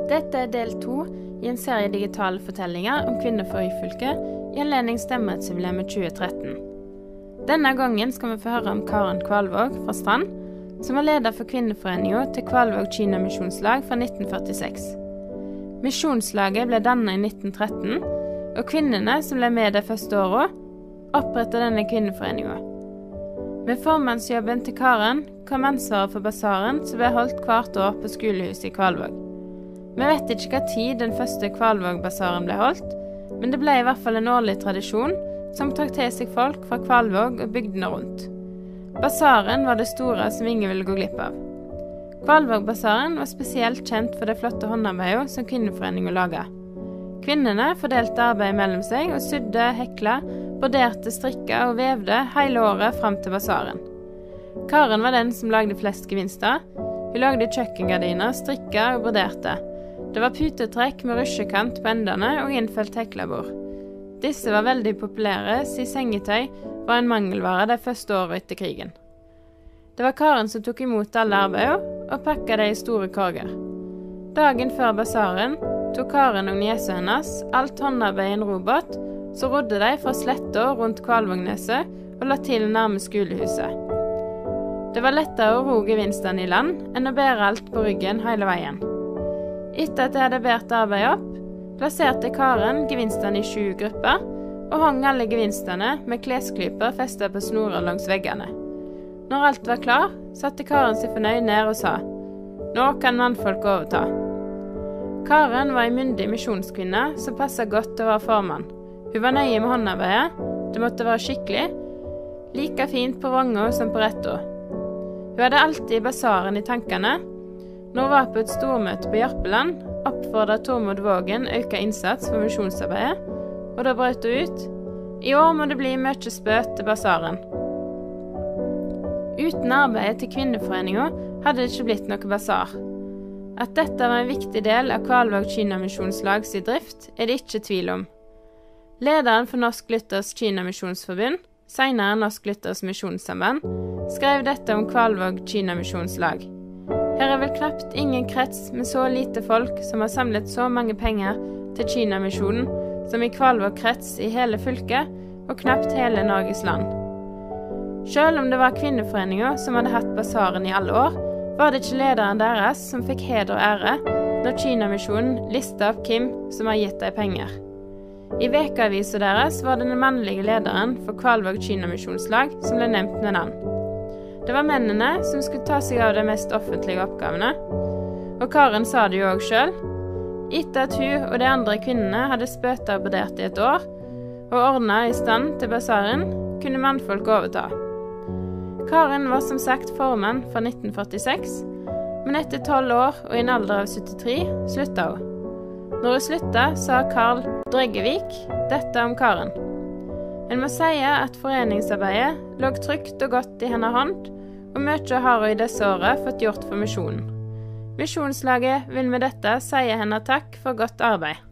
Dette er del 2 i en serie digitale fortellinger om kvinner fra Ryfylke i anledning stemmerettsjubileet 2013. Denne gangen skal vi få høre om Karen Kvalvåg fra Strand, som var leder for kvinneforeningen til Kvalvåg Kina Misjonslag fra 1946. Misjonslaget ble dannet i 1913, og kvinnene som ble med de første årene, opprettet denne kvinneforeningen. Med formannsjobben til Karen kom ansvaret for basaren som ble holdt hvert år på skolehuset i Kvalvåg. Vi vet ikke hva tid den første Kvalvåg-basaren ble holdt, men det ble i hvert fall en årlig tradisjon som trakk til seg folk fra Kvalvåg og bygdene rundt. Basaren var det store som ingen ville gå glipp av. Kvalvåg-basaren var spesielt kjent for det flotte håndarbeidene som kvinneforeningen laget. Kvinnene fordelte arbeid mellom seg og sydde, hekla, broderte, strikka og vevde hele året frem til basaren. Karen var den som lagde flest gevinster. Hun lagde kjøkkengardiner, strikka og broderte. Det var putetrekk med rusjekant på endene og innfelt heklabord. Disse var veldig populære, siden sengetøy var en mangelvare de første årene etter krigen. Det var Karen som tok imot alle arbeidene og pakket dem i store korger. Dagen før basaren tok Karen og niesa hennes alt håndarbeid i en robåt, så rodde de fra sletta rundt Kvalvågneset og la til nærme skolehuset. Det var lettere å ro gevinstene i land enn å bære alt på ryggen hele veien. Etter at de hadde båret arbeidet opp, plasserte Karen gevinstene i 20 grupper og hang alle gevinstene med klesklyper festet på snorer langs veggene. Når alt var klar, satte Karen seg fornøyd ned og sa: «Nå kan mannfolk overta». Karen var en myndig misjonskvinne som passet godt til å være formann. Hun var nøye med håndarbeidet, det måtte være skikkelig, like fint på vogna som på retta. Hun hadde alltid basaren i tankene. Når hun var på et stormøte på Jarpeland, oppfordret Tormod Vågen øke innsats for misjonsarbeidet, og da brøt hun ut: «I år må det bli mye spøt til basaren». Uten arbeidet til kvinneforeningen hadde det ikke blitt noe basar. At dette var en viktig del av Kvalvåg Kina Misjonslags drift, er det ikke tvil om. Lederen for Norsk Luthers Kina Misjonsforbund, senere Norsk Luthers Misjonssamband, skrev dette om Kvalvåg Kina Misjonslag. Her er vel knapt ingen krets med så lite folk som har samlet så mange penger til Kina-misjonen som i Kvalvåg krets i hele fylket og knapt hele Norges land. Selv om det var kvinneforeninger som hadde hatt basaren i alle år, var det ikke lederen deres som fikk heder og ære når Kina-misjonen listet opp hvem som har gitt dem penger. I vekaavisen deres var det den mannlige lederen for Kvalvåg Kina Misjonslag som ble nevnt med navn. Det var mennene som skulle ta seg av de mest offentlige oppgavene, og Karen sa det jo også selv. Etter at hun og de andre kvinnene hadde spøtet og brodert i et år, og ordnet i stand til basaren, kunne mannfolk overta. Karen var som sagt formann fra 1946, men etter 12 år og i en alder av 73 sluttet hun. Når hun sluttet, sa Karl Dreggevik dette om Karen: «En må si at foreningsarbeidet lå trygt og godt i hennes hånd, og mye har hun i disse årene fått gjort for misjonen. Misjonslaget vil med dette si henne takk for godt arbeid.»